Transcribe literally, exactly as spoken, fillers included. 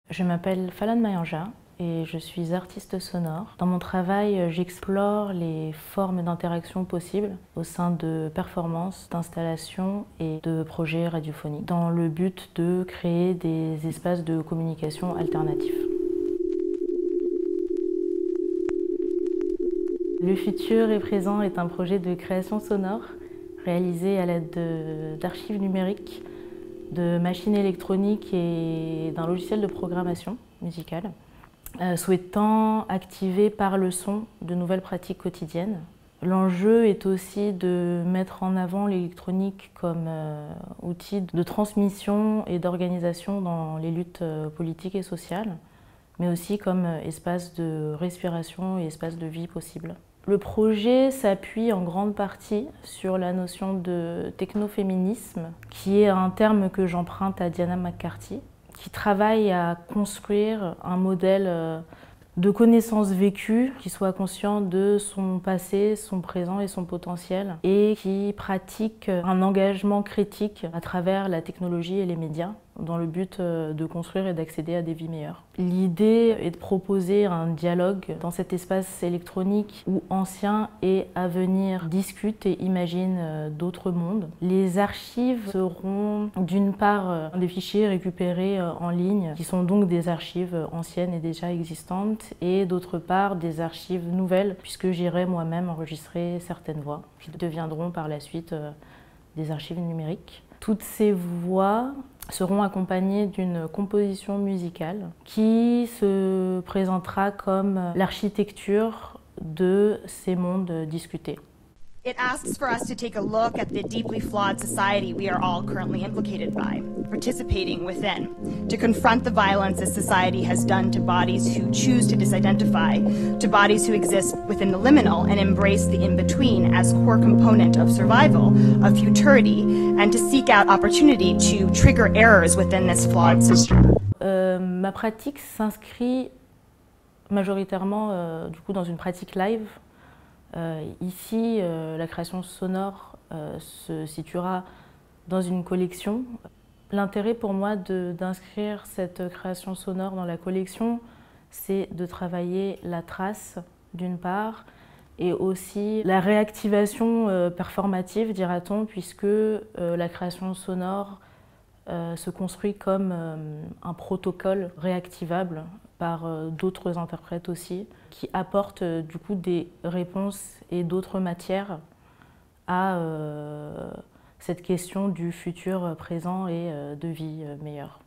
Je m'appelle Falan Mayanja et je suis artiste sonore. Dans mon travail, j'explore les formes d'interaction possibles au sein de performances, d'installations et de projets radiophoniques, dans le but de créer des espaces de communication alternatifs. Le futur et présent est un projet de création sonore réalisé à l'aide d'archives numériques, de machines électroniques et d'un logiciel de programmation musicale, euh, souhaitant activer par le son de nouvelles pratiques quotidiennes. L'enjeu est aussi de mettre en avant l'électronique comme euh, outil de transmission et d'organisation dans les luttes euh, politiques et sociales, mais aussi comme euh, espace de respiration et espace de vie possible. Le projet s'appuie en grande partie sur la notion de technoféminisme, qui est un terme que j'emprunte à Diana McCarty, qui travaille à construire un modèle de connaissances vécues, qui soit conscient de son passé, son présent et son potentiel, et qui pratique un engagement critique à travers la technologie et les médias, dans le but de construire et d'accéder à des vies meilleures. L'idée est de proposer un dialogue dans cet espace électronique où anciens et à venir discutent et imaginent d'autres mondes. Les archives seront d'une part des fichiers récupérés en ligne, qui sont donc des archives anciennes et déjà existantes, et d'autre part des archives nouvelles, puisque j'irai moi-même enregistrer certaines voix, qui deviendront par la suite des archives numériques. Toutes ces voix seront accompagnées d'une composition musicale qui se présentera comme l'architecture de ces mondes discutés. It asks for us to take a look at the deeply flawed society we are all currently implicated by, participating within, to confront the violence this society has done to bodies who choose to disidentify, to bodies who exist within the liminal and embrace the in-between as core component of survival, of futurity, and to seek out opportunity to trigger errors within this flawed system. Euh, ma pratique s'inscrit majoritairement euh, du coup, dans une pratique live. Euh, ici, euh, la création sonore euh, se situera dans une collection. L'intérêt pour moi d'inscrire cette création sonore dans la collection, c'est de travailler la trace d'une part, et aussi la réactivation euh, performative, dira-t-on, puisque euh, la création sonore euh, se construit comme euh, un protocole réactivable par euh, d'autres interprètes aussi, qui apportent euh, du coup des réponses et d'autres matières à euh, cette question du futur présent et euh, de vie euh, meilleure.